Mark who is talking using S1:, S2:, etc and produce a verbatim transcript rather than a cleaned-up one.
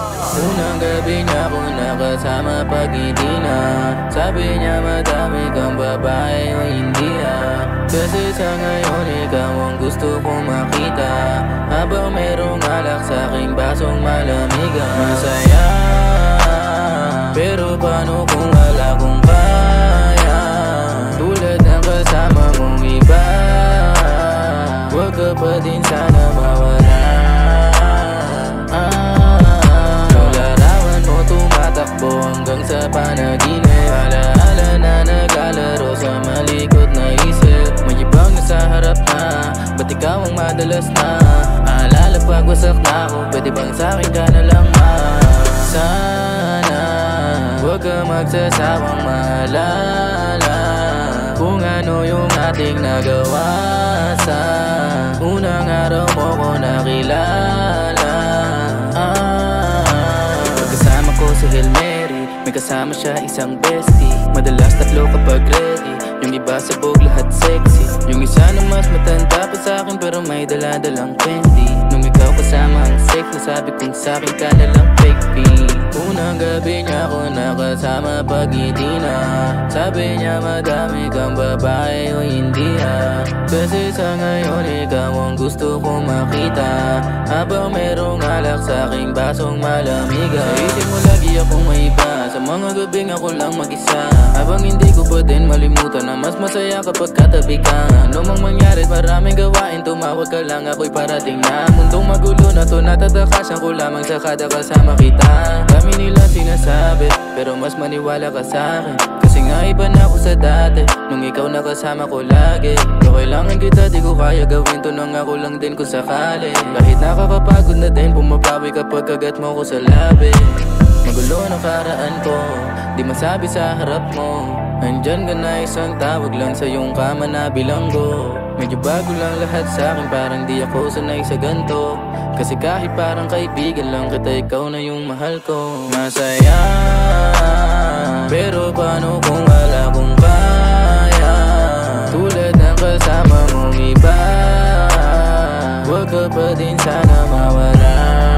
S1: Unang gabi niya ako nakasama pag-ibig na. Sabi niya madami kang babae o hindi ah. Kasi sa ngayon ikaw ang gusto kong makita. Habang merong alak sa aking basong malamig ah. Masaya, pero paano kung wala kong kaya? Tulad ng kasama mong iba, huwag ka pa din sana mawala. Takbo hanggang sa panaginip. Alaala na naglalaro sa malikot na isip. May ibang nasa harap na, ba't ikaw ang madalas na? Aalala pag wasak na ako, pwede bang sa'kin ka na lang ma? Sana huwag ka magsasawang maalala kung ano yung ating nagawa sa unang araw mo ko nakilala. Si Hail Mary, may kasama siya isang bestie. Madalas tatlo kapag ready, yung iba sabog lahat sexy. Yung isa na mas matanda pa sa'kin pero may dala-dalang candy. Nung ikaw kasama ang sex, nasabi kong sa'kin ka na lang fake pee. Unang gabi niya ako nakasama pag-ibig na. Sabi niya madami kang babae o hindi ah. Kasi sa ngayon ikaw ang gusto kong makita. Habang merong alak sa aking basong malamig ah. Sa isip mo lagi akong may iba, sa mga gabing ako lang mag-isa. Habang hindi ko pa din malimutan na mas masaya kapag katabi ka. Ano mang mangyari maraming gawain, tumawag ka lang ako'y parating na. Mundong magulo na to, natatakasan ko lamang sa kada kasama kita. Dami nila sinasabi, pero mas maniwala ka sa'kin. Kasi nga iba na ako sa dati, nung ikaw nakasama ko lagi. Kung kailangan kita, di ko kaya gawin to nang ako lang din kung sakali. Kahit nakakapagod na din, pumapawi kapag kagat mo ko sa labi. Magulo na karaan ko, di masabi sa harap mo. Andyan ka na isang tawag lang sa iyong kama na bilanggo. Medyo bago lang lahat sa'kin, parang di ako sanay sa ganto. Kasi kahit parang kaibigan lang kita, ikaw na yung mahal ko. Masaya, pero paano kung wala kong kaya? Tulad ng kasama mong iba, huwag ka pa din sana mawala.